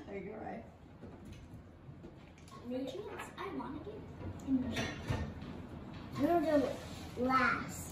There you go, right? No chance. I want to get in the I'm gonna do last.